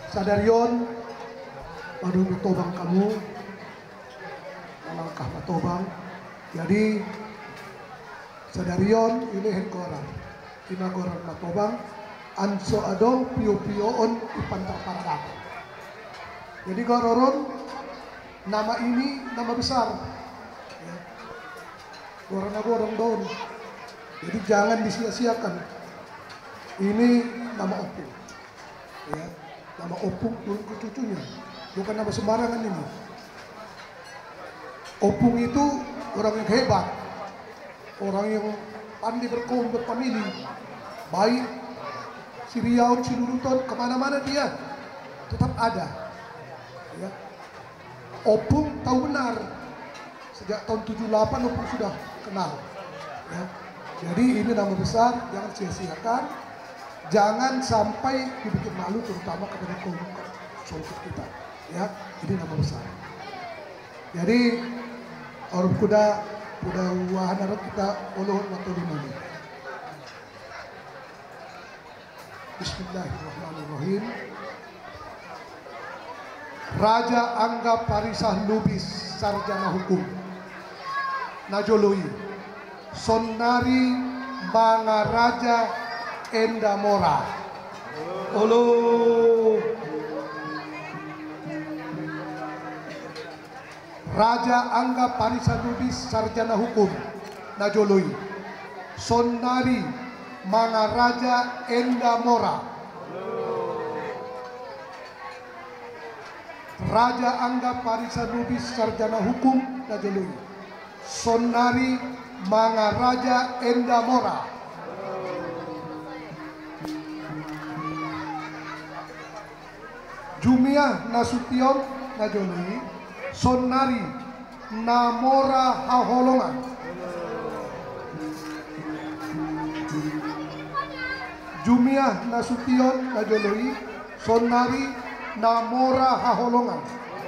Sadarion, baru betobang kamu, langkah patobang. Jadi sadarion ini hengkoran, tinagoran patobang, anso adong pio-pioon ipantar paradak. Jadi gororon, nama ini nama besar. Ya. Gorong-gorong daun. Jadi jangan disia-siakan. Ini nama opung. Ya. Nama opung turun ke cucunya. Bukan nama sembarangan ini. Opung itu orang yang hebat. Orang yang pandai berkaum berfamili. Baik si Riau, si Luruton, kemana-mana dia tetap ada. Ya. Opung tahu benar. Sejak tahun 78 Opung sudah kenal. Ya. Jadi ini nama besar, jangan sia-siakan. Jangan sampai dibikin malu, terutama kepada kaum solkit kita. Ya, ini nama besar. Jadi orang kuda wahana kita oloh atau dimana. Bismillahirrahmanirrahim. Raja Angga Parisah Lubis Sarjana Hukum Najoloi Sonari Mangaraja Endamora. Olo. Raja Angga Parisah Lubis Sarjana Hukum Najoloi Sonari Mangaraja Endamora. Raja Angga Parisah Lubis Sarjana Hukum Najoloi Sonari Mangaraja Endamora. Jumiah Nasution Najoloi Sonari Namora Haholongan. Jumiah Nasution Najoloi Sonari Namora Haholongan.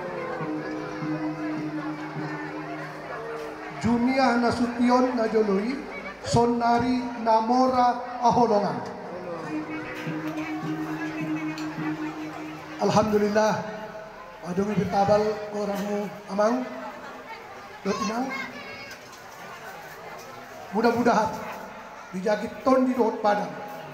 Jumiah Nasution Najoloi Sonari Namora Haholongan. Alhamdulillah, adong ibitabal orangmu amang, dot inang. Mudah-mudahan dijagit ton di dot padang.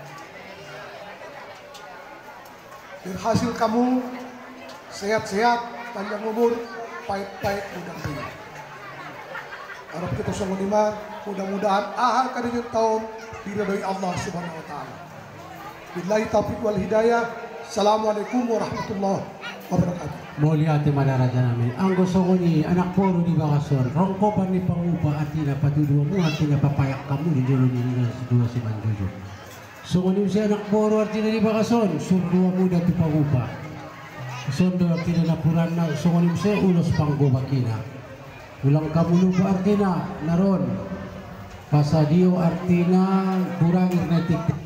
Dan hasil kamu sehat-sehat, panjang umur, pahit-pahit mudah-mudahan. Harap kita semua lima, mudah-mudahan ahal kadang tahun diridhoi Allah Subhanahu Wa Taala. Billahi taufiq wal hidayah. Assalamualaikum warahmatullahi wabarakatuh. Mulia ti madaraja namin. Ang gusto ko ni anak poro di Bakason, rongko pa ni pangupa at tinapatuduwa mo at tinapapayak ka mo ni Jolo ni dua si Manjojo. So kung si anak poro at di Bakason, sunduwa mo dati pangupa. Sundo at tinanapuran na, so kung si ulos panggubakina. Ulang kamulo pa artina, naron. Pasadio artina, kurang ignatik